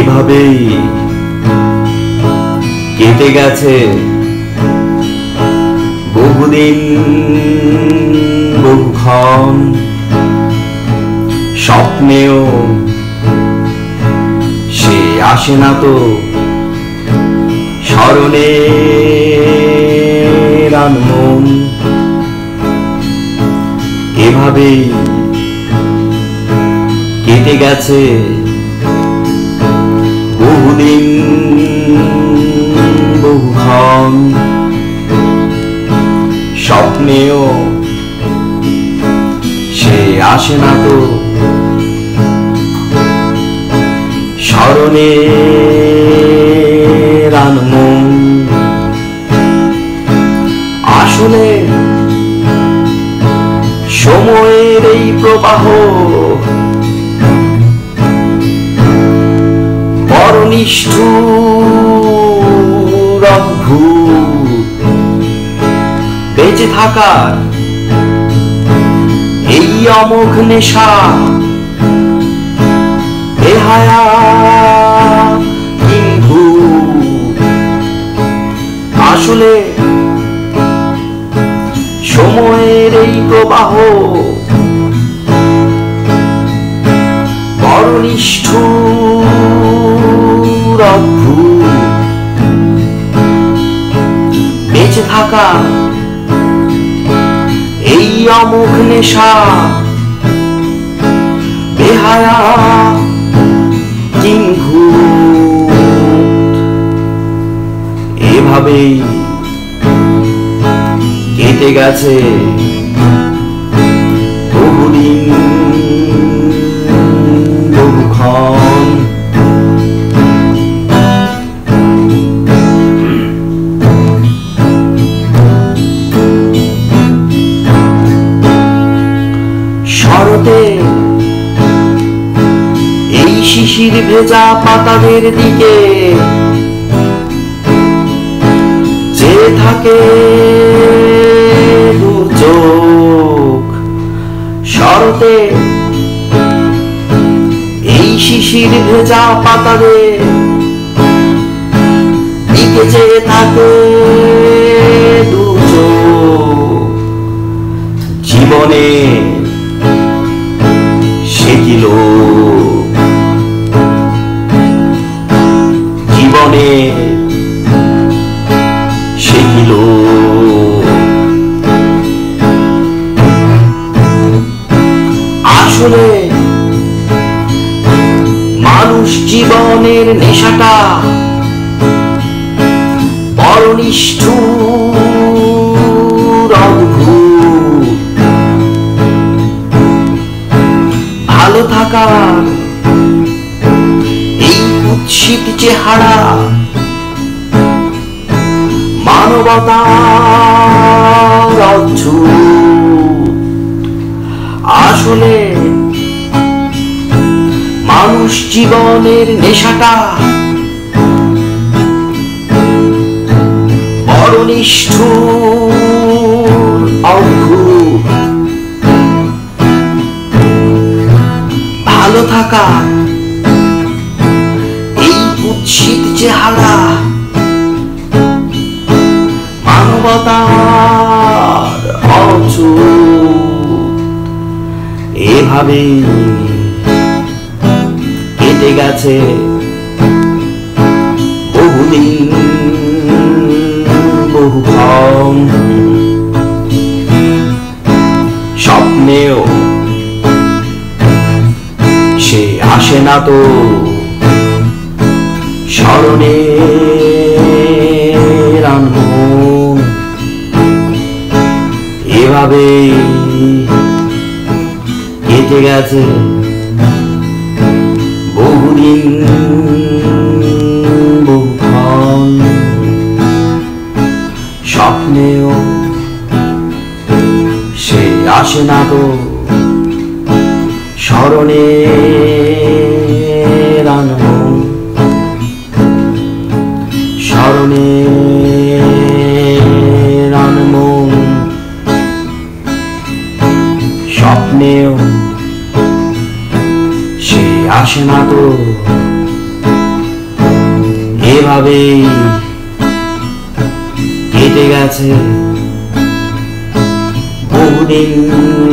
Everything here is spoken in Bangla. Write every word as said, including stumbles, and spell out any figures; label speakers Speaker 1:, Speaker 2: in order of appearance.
Speaker 1: এভাবেই কেটে গেছে বহুদিন বহুক্ষণ, স্বপ্নেও সে আসে না তো স্মরণে মন। এভাবেই কেটে গেছে বহুদিন বহুক্ষণ, স্বপ্নেও সে আসে না তো স্মরণে মন। আসলে সময়ের এই প্রবাহ বড় নিষ্ঠুর অদ্ভুত। বেঁচে থাকার এই অমোঘ নেশা বেহায়া কিন্তু আসলে সময়ের এই প্রবাহ বড় নিষ্ঠুর অদ্ভুত। বেঁচে থাকা এই অমোঘ নেশা বেহায়া কিংভূত। এভাবেই কেটে গেছে বহুদিন বহুক্ষণ। শরতে এই শিশির ভেজা পাতাদের দিকে চেয়ে থাকে চোখ। শরতে এই শিশির ভেজা পাতাদের দিকে চেয়ে থাকে দু চোখ। জীবনে সে কি লোক, জীবনে সে কি লোক। আসলে মানুষ জীবনের নেশাটা বড় নিষ্ঠুর অদ্ভুত। ভালো থাকার এই কুৎসিত চেহারা মানবতার অদ্ভুত। আসলে মানুষ জীবনের নেশাটা বড় নিষ্ঠুর অদ্ভুত। ভালো থাকা এই কুৎসিত চেহারা মানবতার অদ্ভুত। এভাবেই কেটে গেছে বহুদিন বহুক্ষণ, স্বপ্নেও সে আসে না তো স্মরণে মন। এভাবেই কেটে গেছে বহুদিন বহুক্ষণ, স্বপ্নেও সে আসে না তো স্মরণে মন। স্মরণে মন, স্বপ্নেও সে আসে না তো এভাবে কেটে গেছে বহুদিন।